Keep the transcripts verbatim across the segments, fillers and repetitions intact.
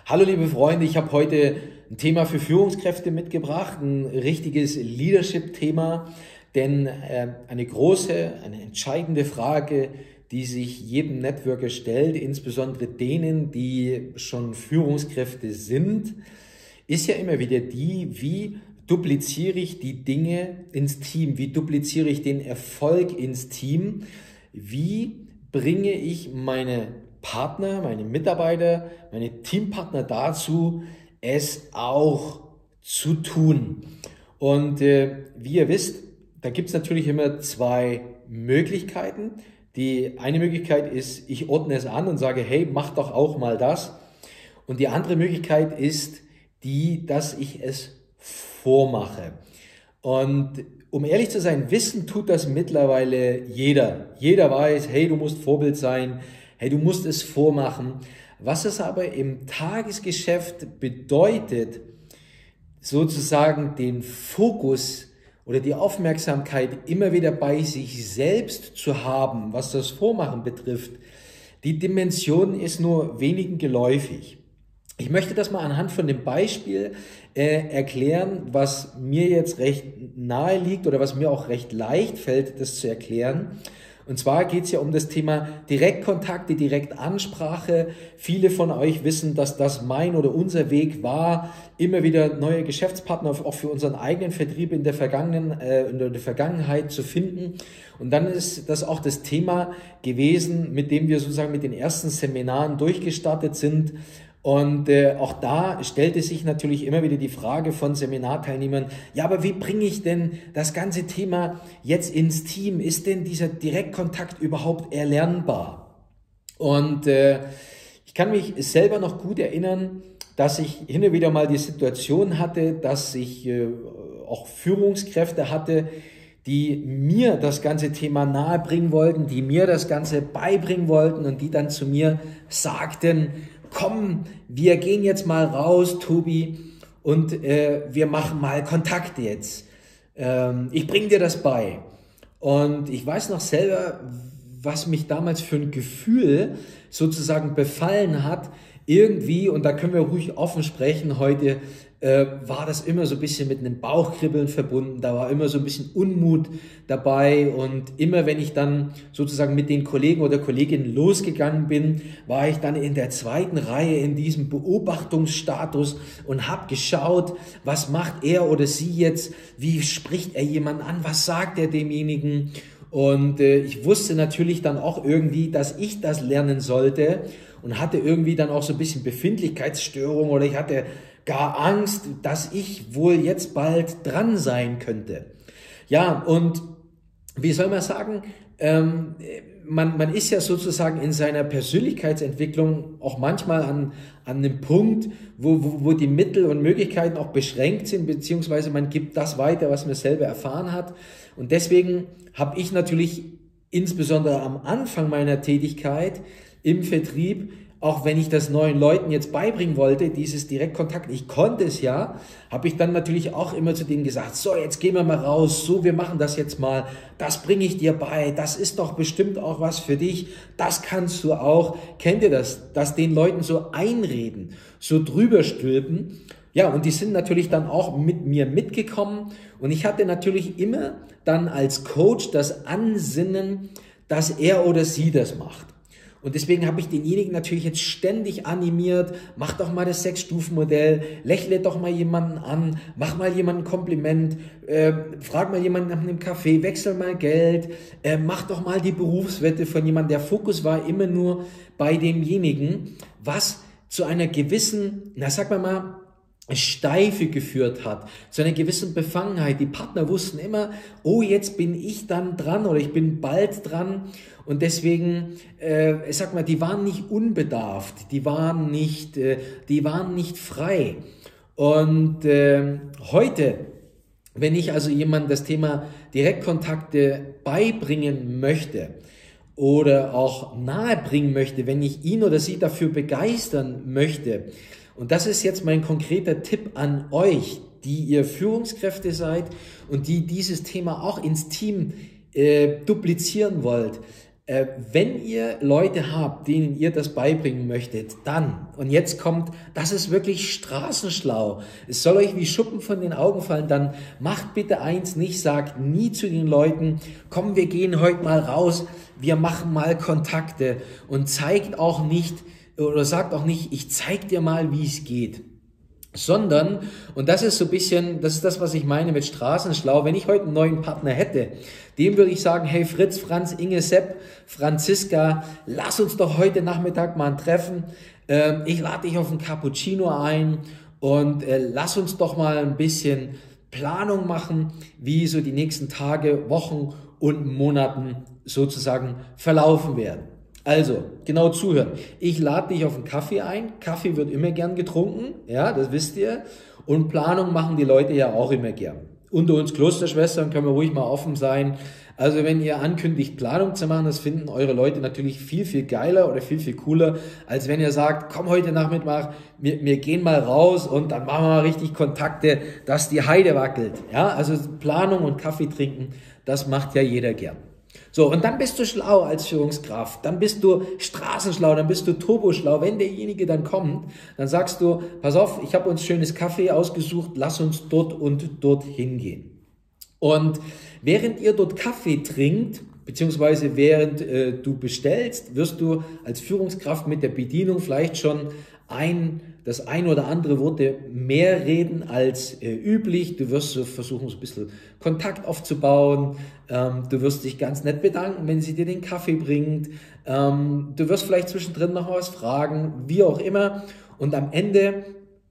Hallo liebe Freunde, ich habe heute ein Thema für Führungskräfte mitgebracht, ein richtiges Leadership-Thema, denn äh, eine große, eine entscheidende Frage, die sich jedem Networker stellt, insbesondere denen, die schon Führungskräfte sind, ist ja immer wieder die, wie dupliziere ich die Dinge ins Team, wie dupliziere ich den Erfolg ins Team, wie bringe ich meine Partner, meine Mitarbeiter, meine Teampartner dazu, es auch zu tun. Und äh, wie ihr wisst, da gibt es natürlich immer zwei Möglichkeiten. Die eine Möglichkeit ist, ich ordne es an und sage, hey, mach doch auch mal das. Und die andere Möglichkeit ist die, dass ich es vormache. Und um ehrlich zu sein, wissen tut das mittlerweile jeder. Jeder weiß, hey, du musst Vorbild sein, hey, du musst es vormachen. Was es aber im Tagesgeschäft bedeutet, sozusagen den Fokus oder die Aufmerksamkeit immer wieder bei sich selbst zu haben, was das Vormachen betrifft, die Dimension ist nur wenigen geläufig. Ich möchte das mal anhand von dem Beispiel äh, erklären, was mir jetzt recht nahe liegt oder was mir auch recht leicht fällt, das zu erklären. Und zwar geht es ja um das Thema Direktkontakte, Direktansprache. Viele von euch wissen, dass das mein oder unser Weg war, immer wieder neue Geschäftspartner auch für unseren eigenen Vertrieb in der vergangenen, äh, in der Vergangenheit zu finden. Und dann ist das auch das Thema gewesen, mit dem wir sozusagen mit den ersten Seminaren durchgestartet sind. Und äh, auch da stellte sich natürlich immer wieder die Frage von Seminarteilnehmern, ja, aber wie bringe ich denn das ganze Thema jetzt ins Team? Ist denn dieser Direktkontakt überhaupt erlernbar? Und äh, ich kann mich selber noch gut erinnern, dass ich hin und wieder mal die Situation hatte, dass ich äh, auch Führungskräfte hatte, die mir das ganze Thema nahebringen wollten, die mir das Ganze beibringen wollten und die dann zu mir sagten, komm, wir gehen jetzt mal raus, Tobi, und äh, wir machen mal Kontakt jetzt. Ähm, ich bringe dir das bei. Und ich weiß noch selber, was mich damals für ein Gefühl sozusagen befallen hat. Irgendwie, und da können wir ruhig offen sprechen heute, äh, war das immer so ein bisschen mit einem Bauchkribbeln verbunden. Da war immer so ein bisschen Unmut dabei. Und immer wenn ich dann sozusagen mit den Kollegen oder Kolleginnen losgegangen bin, war ich dann in der zweiten Reihe in diesem Beobachtungsstatus und habe geschaut, was macht er oder sie jetzt, wie spricht er jemanden an, was sagt er demjenigen. Und äh, ich wusste natürlich dann auch irgendwie, dass ich das lernen sollte und hatte irgendwie dann auch so ein bisschen Befindlichkeitsstörung oder ich hatte gar Angst, dass ich wohl jetzt bald dran sein könnte. Ja, und wie soll man sagen, ähm, man, man ist ja sozusagen in seiner Persönlichkeitsentwicklung auch manchmal an, an einem Punkt, wo, wo, wo die Mittel und Möglichkeiten auch beschränkt sind, beziehungsweise man gibt das weiter, was man selber erfahren hat. Und deswegen habe ich natürlich insbesondere am Anfang meiner Tätigkeit im Vertrieb, auch wenn ich das neuen Leuten jetzt beibringen wollte, dieses Direktkontakt, ich konnte es ja, habe ich dann natürlich auch immer zu denen gesagt, so, jetzt gehen wir mal raus, so, wir machen das jetzt mal, das bringe ich dir bei, das ist doch bestimmt auch was für dich, das kannst du auch. Kennt ihr das, dass den Leuten so einreden, so drüber stülpen? Ja, und die sind natürlich dann auch mit mir mitgekommen und ich hatte natürlich immer dann als Coach das Ansinnen, dass er oder sie das macht. Und deswegen habe ich denjenigen natürlich jetzt ständig animiert, mach doch mal das Sechs-Stufen-Modell, lächle doch mal jemanden an, mach mal jemanden ein Kompliment, äh, frag mal jemanden nach einem Kaffee, wechsel mal Geld, äh, mach doch mal die Berufswette von jemandem. Der Fokus war immer nur bei demjenigen, was zu einer gewissen, na sag mal mal, Steife geführt hat, zu einer gewissen Befangenheit. Die Partner wussten immer, oh, jetzt bin ich dann dran oder ich bin bald dran. Und deswegen, äh, ich sag mal, die waren nicht unbedarft, die waren nicht, äh, die waren nicht frei. Und äh, heute, wenn ich also jemandem das Thema Direktkontakte beibringen möchte oder auch nahebringen möchte, wenn ich ihn oder sie dafür begeistern möchte, und das ist jetzt mein konkreter Tipp an euch, die ihr Führungskräfte seid und die dieses Thema auch ins Team äh, duplizieren wollt. Äh, wenn ihr Leute habt, denen ihr das beibringen möchtet, dann, und jetzt kommt, das ist wirklich straßenschlau, es soll euch wie Schuppen von den Augen fallen, dann macht bitte eins nicht, sagt nie zu den Leuten, komm, wir gehen heute mal raus, wir machen mal Kontakte, und zeigt auch nicht, oder sagt auch nicht, ich zeig dir mal, wie es geht. Sondern, und das ist so ein bisschen, das ist das, was ich meine mit straßenschlau, wenn ich heute einen neuen Partner hätte, dem würde ich sagen, hey Fritz, Franz, Inge, Sepp, Franziska, lass uns doch heute Nachmittag mal ein Treffen, ähm, ich lade dich auf einen Cappuccino ein und äh, lass uns doch mal ein bisschen Planung machen, wie so die nächsten Tage, Wochen und Monaten sozusagen verlaufen werden. Also, genau zuhören. Ich lade dich auf einen Kaffee ein. Kaffee wird immer gern getrunken, ja, das wisst ihr. Und Planung machen die Leute ja auch immer gern. Unter uns Klosterschwestern können wir ruhig mal offen sein. Also wenn ihr ankündigt, Planung zu machen, das finden eure Leute natürlich viel, viel geiler oder viel, viel cooler, als wenn ihr sagt, komm heute Nachmittag, wir, wir gehen mal raus und dann machen wir mal richtig Kontakte, dass die Heide wackelt. Ja, also Planung und Kaffee trinken, das macht ja jeder gern. So, und dann bist du schlau als Führungskraft, dann bist du straßenschlau, dann bist du turboschlau. Wenn derjenige dann kommt, dann sagst du, pass auf, ich habe uns schönes Kaffee ausgesucht, lass uns dort und dort hingehen. Und während ihr dort Kaffee trinkt, beziehungsweise während äh, du bestellst, wirst du als Führungskraft mit der Bedienung vielleicht schon ein, das ein oder andere Worte mehr reden als äh, üblich. Du wirst so versuchen, so ein bisschen Kontakt aufzubauen. Ähm, du wirst dich ganz nett bedanken, wenn sie dir den Kaffee bringt. Ähm, du wirst vielleicht zwischendrin noch was fragen, wie auch immer. Und am Ende,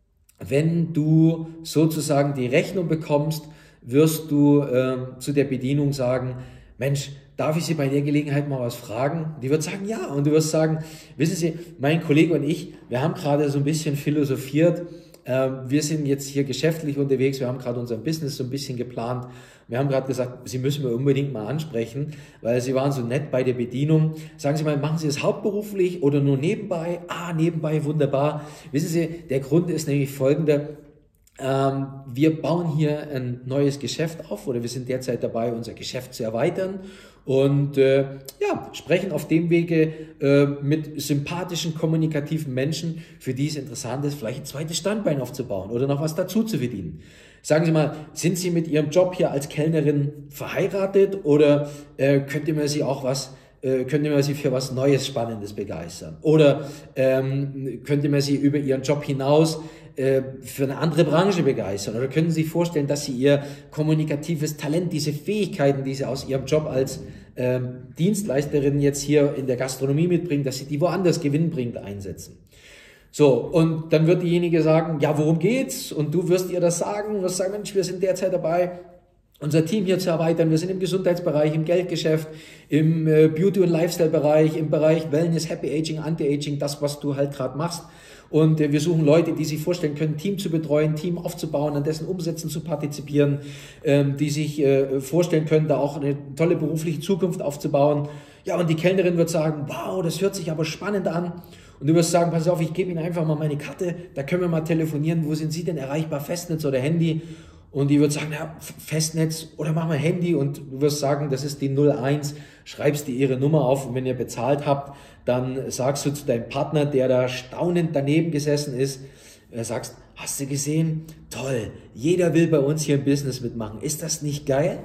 wenn du sozusagen die Rechnung bekommst, wirst du äh, zu der Bedienung sagen, Mensch, darf ich Sie bei der Gelegenheit mal was fragen? Die wird sagen, ja. Und du wirst sagen, wissen Sie, mein Kollege und ich, wir haben gerade so ein bisschen philosophiert. Äh, wir sind jetzt hier geschäftlich unterwegs. Wir haben gerade unser Business so ein bisschen geplant. Wir haben gerade gesagt, Sie müssen wir unbedingt mal ansprechen, weil Sie waren so nett bei der Bedienung. Sagen Sie mal, machen Sie es hauptberuflich oder nur nebenbei? Ah, nebenbei, wunderbar. Wissen Sie, der Grund ist nämlich folgender. Ähm, wir bauen hier ein neues Geschäft auf, oder wir sind derzeit dabei, unser Geschäft zu erweitern und äh, ja, sprechen auf dem Wege äh, mit sympathischen, kommunikativen Menschen, für die es interessant ist, vielleicht ein zweites Standbein aufzubauen oder noch was dazu zu verdienen. Sagen Sie mal, sind Sie mit Ihrem Job hier als Kellnerin verheiratet oder äh, könnte man Sie auch was könnte man Sie für was Neues, Spannendes begeistern? Oder ähm, könnte man Sie über Ihren Job hinaus äh, für eine andere Branche begeistern? Oder können Sie sich vorstellen, dass Sie Ihr kommunikatives Talent, diese Fähigkeiten, die Sie aus Ihrem Job als ähm, Dienstleisterin jetzt hier in der Gastronomie mitbringen, dass Sie die woanders gewinnbringend einsetzen? So, und dann wird diejenige sagen, ja, worum geht's? Und du wirst ihr das sagen, wirst sagen, Mensch, wir sind derzeit dabei, unser Team hier zu erweitern. Wir sind im Gesundheitsbereich, im Geldgeschäft, im äh, Beauty- und Lifestyle-Bereich, im Bereich Wellness, Happy Aging, Anti-Aging, das, was du halt gerade machst. Und äh, wir suchen Leute, die sich vorstellen können, Team zu betreuen, Team aufzubauen, an dessen Umsätzen zu partizipieren, ähm, die sich äh, vorstellen können, da auch eine tolle berufliche Zukunft aufzubauen. Ja, und die Kellnerin wird sagen, wow, das hört sich aber spannend an. Und du wirst sagen, pass auf, ich gebe Ihnen einfach mal meine Karte, da können wir mal telefonieren, wo sind Sie denn erreichbar, Festnetz oder Handy? Und die wird sagen, ja, Festnetz oder machen wir Handy, und du wirst sagen, das ist die null eins, schreibst dir ihre Nummer auf, und wenn ihr bezahlt habt, dann sagst du zu deinem Partner, der da staunend daneben gesessen ist, äh, sagst, hast du gesehen? Toll, jeder will bei uns hier im Business mitmachen. Ist das nicht geil?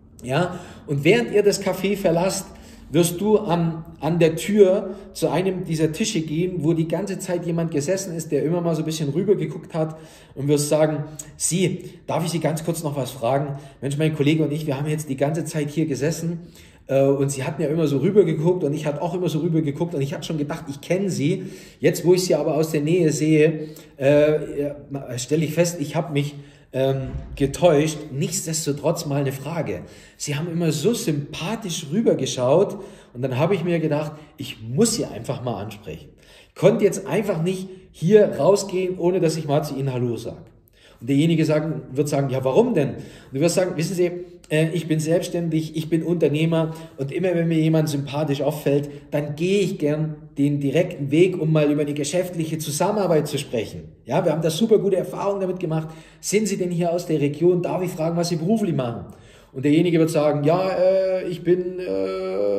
Ja, und während ihr das Café verlasst, wirst du an, an der Tür zu einem dieser Tische gehen, wo die ganze Zeit jemand gesessen ist, der immer mal so ein bisschen rüber geguckt hat, und wirst sagen, Sie, darf ich Sie ganz kurz noch was fragen? Mensch, mein Kollege und ich, wir haben jetzt die ganze Zeit hier gesessen äh, und Sie hatten ja immer so rüber geguckt und ich hatte auch immer so rüber geguckt und ich hatte schon gedacht, ich kenne Sie. Jetzt, wo ich Sie aber aus der Nähe sehe, äh, stelle ich fest, ich habe mich Ähm, getäuscht. Nichtsdestotrotz mal eine Frage. Sie haben immer so sympathisch rübergeschaut, und dann habe ich mir gedacht, ich muss Sie einfach mal ansprechen. Ich konnte jetzt einfach nicht hier rausgehen, ohne dass ich mal zu Ihnen Hallo sage. Und derjenige sagen, wird sagen, ja, warum denn? Und du wirst sagen, wissen Sie, äh, ich bin selbstständig, ich bin Unternehmer, und immer wenn mir jemand sympathisch auffällt, dann gehe ich gern den direkten Weg, um mal über eine geschäftliche Zusammenarbeit zu sprechen. Ja, wir haben da super gute Erfahrungen damit gemacht. Sind Sie denn hier aus der Region? Darf ich fragen, was Sie beruflich machen? Und derjenige wird sagen, ja, äh, ich bin äh,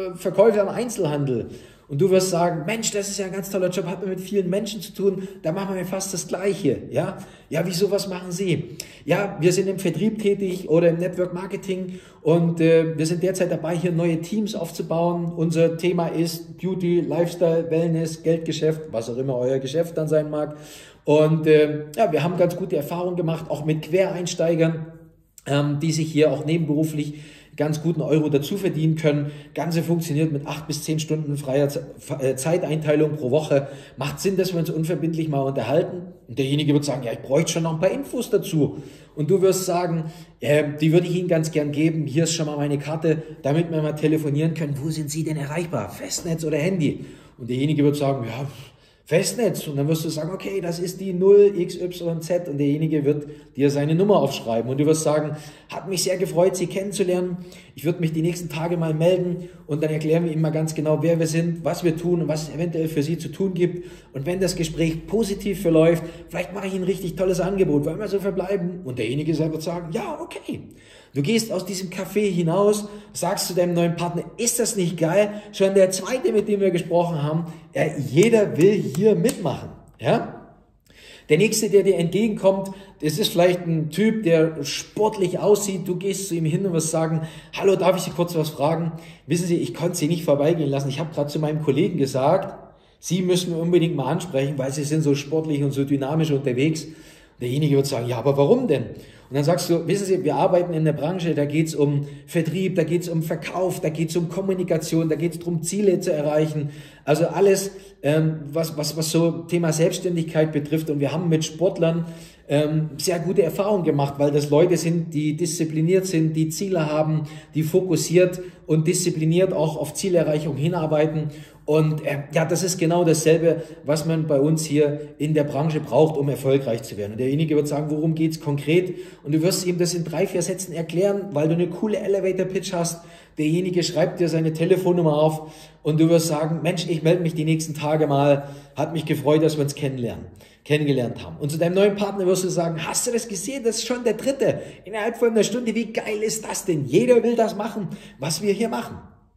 äh, Verkäufer im Einzelhandel. Und du wirst sagen, Mensch, das ist ja ein ganz toller Job, hat man mit vielen Menschen zu tun, da machen wir fast das Gleiche. Ja, ja, wieso, was machen Sie? Ja, wir sind im Vertrieb tätig oder im Network Marketing und äh, wir sind derzeit dabei, hier neue Teams aufzubauen. Unser Thema ist Beauty, Lifestyle, Wellness, Geldgeschäft, was auch immer euer Geschäft dann sein mag. Und äh, ja, wir haben ganz gute Erfahrungen gemacht, auch mit Quereinsteigern, ähm, die sich hier auch nebenberuflich ganz guten Euro dazu verdienen können. Ganze funktioniert mit acht bis zehn Stunden freier Zeiteinteilung pro Woche. Macht Sinn, dass wir uns unverbindlich mal unterhalten. Und derjenige wird sagen, ja, ich bräuchte schon noch ein paar Infos dazu. Und du wirst sagen, äh, die würde ich Ihnen ganz gern geben. Hier ist schon mal meine Karte, damit wir mal telefonieren können. Wo sind Sie denn erreichbar? Festnetz oder Handy? Und derjenige wird sagen, ja, Festnetz. Und dann wirst du sagen, okay, das ist die null x y z und derjenige wird dir seine Nummer aufschreiben. Und du wirst sagen, hat mich sehr gefreut, Sie kennenzulernen. Ich würde mich die nächsten Tage mal melden und dann erklären wir ihm mal ganz genau, wer wir sind, was wir tun und was es eventuell für Sie zu tun gibt. Und wenn das Gespräch positiv verläuft, vielleicht mache ich Ihnen ein richtig tolles Angebot, wollen wir so verbleiben? Und derjenige selber wird sagen, ja, okay. Du gehst aus diesem Café hinaus, sagst zu deinem neuen Partner, ist das nicht geil? Schon der zweite, mit dem wir gesprochen haben, ja, jeder will hier mitmachen. Ja? Der nächste, der dir entgegenkommt, das ist vielleicht ein Typ, der sportlich aussieht. Du gehst zu ihm hin und wirst sagen, hallo, darf ich Sie kurz was fragen? Wissen Sie, ich konnte Sie nicht vorbeigehen lassen. Ich habe gerade zu meinem Kollegen gesagt, Sie müssen wir unbedingt mal ansprechen, weil Sie sind so sportlich und so dynamisch unterwegs. Derjenige wird sagen, ja, aber warum denn? Und dann sagst du, wissen Sie, wir arbeiten in der Branche, da geht es um Vertrieb, da geht es um Verkauf, da geht es um Kommunikation, da geht es darum, Ziele zu erreichen. Also alles, ähm, was, was, was so Thema Selbstständigkeit betrifft. Und wir haben mit Sportlern ähm, sehr gute Erfahrungen gemacht, weil das Leute sind, die diszipliniert sind, die Ziele haben, die fokussiert und diszipliniert auch auf Zielerreichung hinarbeiten. Und äh, ja, das ist genau dasselbe, was man bei uns hier in der Branche braucht, um erfolgreich zu werden. Und derjenige wird sagen, worum geht's konkret? Und du wirst ihm das in drei, vier Sätzen erklären, weil du eine coole Elevator-Pitch hast. Derjenige schreibt dir seine Telefonnummer auf und du wirst sagen, Mensch, ich melde mich die nächsten Tage mal. Hat mich gefreut, dass wir uns kennenlernen, kennengelernt haben. Und zu deinem neuen Partner wirst du sagen, hast du das gesehen? Das ist schon der dritte. Innerhalb von einer Stunde, wie geil ist das denn? Jeder will das machen, was wir hier machen.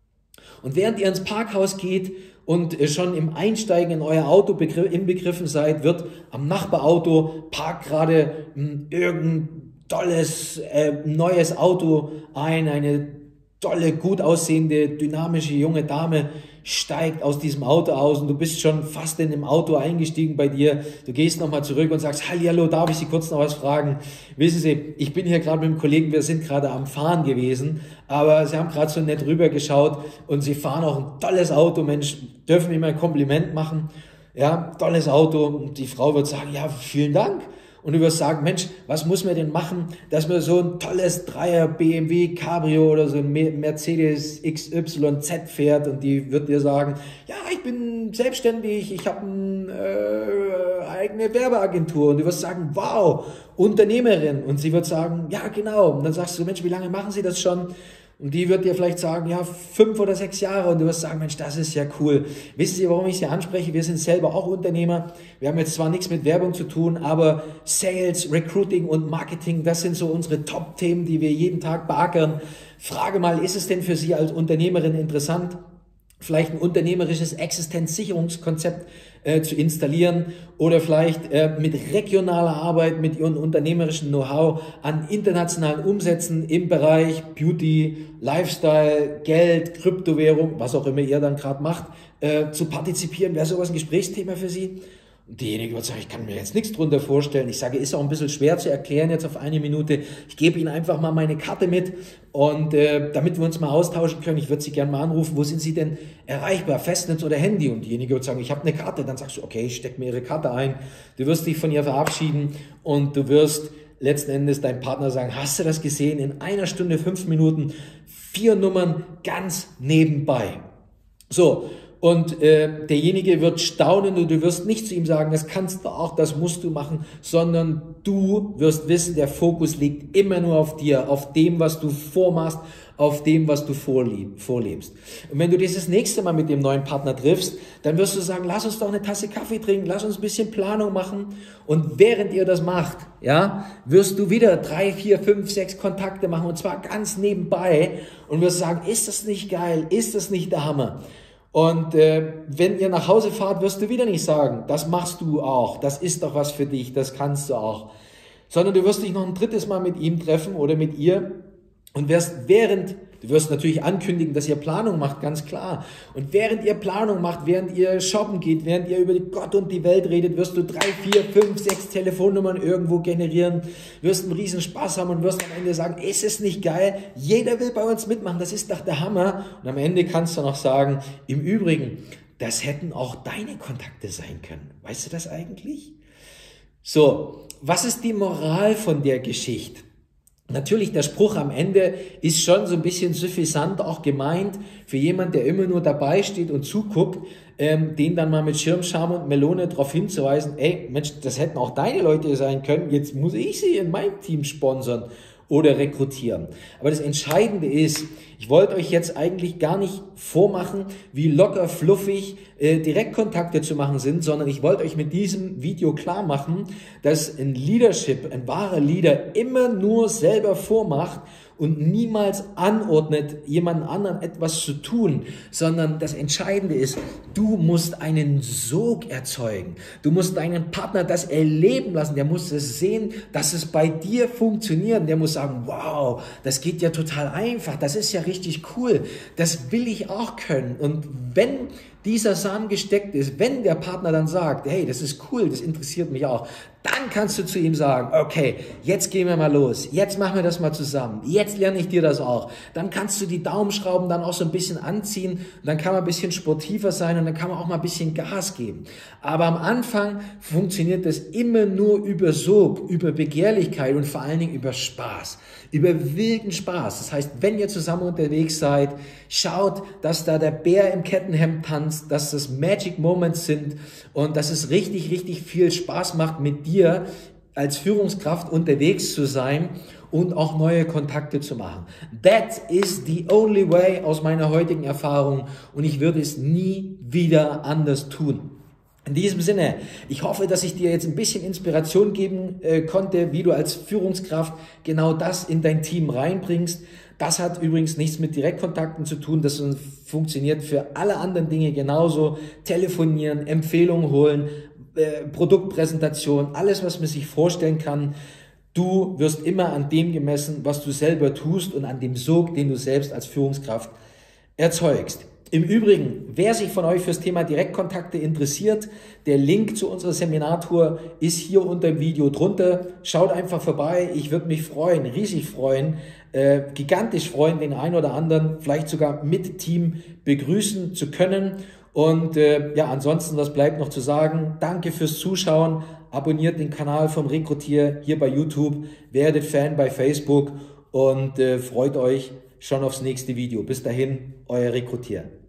Und während ihr ins Parkhaus geht und schon im Einsteigen in euer Auto inbegriffen seid, wird am Nachbarauto parkt gerade irgendein tolles äh, neues Auto ein, eine tolle, gut aussehende, dynamische junge Dame steigt aus diesem Auto aus und du bist schon fast in dem Auto eingestiegen bei dir. Du gehst nochmal zurück und sagst, hallihallo, darf ich Sie kurz noch was fragen? Wissen Sie, ich bin hier gerade mit dem Kollegen, wir sind gerade am Fahren gewesen, aber Sie haben gerade so nett rübergeschaut und Sie fahren auch ein tolles Auto, Mensch, dürfen wir mal ein Kompliment machen? Ja, tolles Auto. Und die Frau wird sagen, ja, vielen Dank. Und du wirst sagen, Mensch, was muss man denn machen, dass man so ein tolles Dreier B M W Cabrio oder so ein Mercedes X Y Z fährt? Und die wird dir sagen, ja, ich bin selbstständig, ich habe eine äh, eigene Werbeagentur. Und du wirst sagen, wow, Unternehmerin. Und sie wird sagen, ja, genau. Und dann sagst du, Mensch, wie lange machen Sie das schon? Und die wird dir vielleicht sagen, ja, fünf oder sechs Jahre. Und du wirst sagen, Mensch, das ist ja cool. Wissen Sie, warum ich Sie anspreche? Wir sind selber auch Unternehmer. Wir haben jetzt zwar nichts mit Werbung zu tun, aber Sales, Recruiting und Marketing, das sind so unsere Top-Themen, die wir jeden Tag beackern. Frage mal, ist es denn für Sie als Unternehmerin interessant, vielleicht ein unternehmerisches Existenzsicherungskonzept äh, zu installieren oder vielleicht äh, mit regionaler Arbeit, mit Ihrem unternehmerischen Know-how an internationalen Umsätzen im Bereich Beauty, Lifestyle, Geld, Kryptowährung, was auch immer ihr dann gerade macht, äh, zu partizipieren? Wäre sowas ein Gesprächsthema für Sie? Und diejenige wird sagen, ich kann mir jetzt nichts drunter vorstellen. Ich sage, ist auch ein bisschen schwer zu erklären jetzt auf eine Minute. Ich gebe Ihnen einfach mal meine Karte mit und äh, damit wir uns mal austauschen können, ich würde Sie gerne mal anrufen, wo sind Sie denn erreichbar, Festnetz oder Handy? Und diejenige wird sagen, ich habe eine Karte. Dann sagst du, okay, ich stecke mir Ihre Karte ein. Du wirst dich von ihr verabschieden und du wirst letzten Endes deinem Partner sagen, hast du das gesehen? In einer Stunde, fünf Minuten, vier Nummern ganz nebenbei. So, und äh, derjenige wird staunen und du wirst nicht zu ihm sagen, das kannst du auch, das musst du machen, sondern du wirst wissen, der Fokus liegt immer nur auf dir, auf dem, was du vormachst, auf dem, was du vorlebst. Und wenn du dich das nächste Mal mit dem neuen Partner triffst, dann wirst du sagen, lass uns doch eine Tasse Kaffee trinken, lass uns ein bisschen Planung machen. Und während ihr das macht, ja, wirst du wieder drei, vier, fünf, sechs Kontakte machen und zwar ganz nebenbei und wirst sagen, ist das nicht geil, ist das nicht der Hammer? Und äh, wenn ihr nach Hause fahrt, wirst du wieder nicht sagen, das machst du auch, das ist doch was für dich, das kannst du auch. Sondern du wirst dich noch ein drittes Mal mit ihm treffen oder mit ihr und wirst während, du wirst natürlich ankündigen, dass ihr Planung macht, ganz klar. Und während ihr Planung macht, während ihr shoppen geht, während ihr über Gott und die Welt redet, wirst du drei, vier, fünf, sechs Telefonnummern irgendwo generieren, wirst einen riesen Spaß haben und wirst am Ende sagen, ist es nicht geil? Jeder will bei uns mitmachen, das ist doch der Hammer. Und am Ende kannst du noch sagen, im Übrigen, das hätten auch deine Kontakte sein können. Weißt du das eigentlich? So, was ist die Moral von der Geschichte? Natürlich, der Spruch am Ende ist schon so ein bisschen suffisant auch gemeint für jemand, der immer nur dabei steht und zuguckt, ähm, den dann mal mit Schirmscham und Melone darauf hinzuweisen, ey, Mensch, das hätten auch deine Leute sein können, jetzt muss ich sie in mein Team sponsern oder rekrutieren. Aber das Entscheidende ist, ich wollte euch jetzt eigentlich gar nicht vormachen, wie locker fluffig äh, Direktkontakte zu machen sind, sondern ich wollte euch mit diesem Video klar machen, dass ein Leadership, ein wahrer Leader immer nur selber vormacht und niemals anordnet, jemand anderen etwas zu tun, sondern das Entscheidende ist, du musst einen Sog erzeugen. Du musst deinen Partner das erleben lassen. Der muss es sehen, dass es bei dir funktioniert. Der muss sagen, wow, das geht ja total einfach. Das ist ja richtig cool. Das will ich auch können. Und wenn dieser Samen gesteckt ist, wenn der Partner dann sagt, hey, das ist cool, das interessiert mich auch, dann kannst du zu ihm sagen, okay, jetzt gehen wir mal los, jetzt machen wir das mal zusammen, jetzt lerne ich dir das auch. Dann kannst du die Daumenschrauben dann auch so ein bisschen anziehen und dann kann man ein bisschen sportiver sein und dann kann man auch mal ein bisschen Gas geben. Aber am Anfang funktioniert das immer nur über Sog, über Begehrlichkeit und vor allen Dingen über Spaß, über wilden Spaß. Das heißt, wenn ihr zusammen unterwegs seid, schaut, dass da der Bär im Kettenhemd tanzt, dass das Magic Moments sind und dass es richtig, richtig viel Spaß macht, mit dir als Führungskraft unterwegs zu sein und auch neue Kontakte zu machen. That is the only way aus meiner heutigen Erfahrung und ich würde es nie wieder anders tun. In diesem Sinne, ich hoffe, dass ich dir jetzt ein bisschen Inspiration geben äh, konnte, wie du als Führungskraft genau das in dein Team reinbringst. Das hat übrigens nichts mit Direktkontakten zu tun, das funktioniert für alle anderen Dinge genauso. Telefonieren, Empfehlungen holen, äh, Produktpräsentation, alles, was man sich vorstellen kann. Du wirst immer an dem gemessen, was du selber tust und an dem Sog, den du selbst als Führungskraft erzeugst. Im Übrigen, wer sich von euch fürs Thema Direktkontakte interessiert, der Link zu unserer Seminartour ist hier unter dem Video drunter. Schaut einfach vorbei, ich würde mich freuen, riesig freuen, äh, gigantisch freuen, den einen oder anderen vielleicht sogar mit Team begrüßen zu können. Und äh, ja, ansonsten, was bleibt noch zu sagen? Danke fürs Zuschauen, abonniert den Kanal vom Rekrutier hier bei YouTube, werdet Fan bei Facebook und äh, freut euch schon aufs nächste Video. Bis dahin, euer Rekrutier.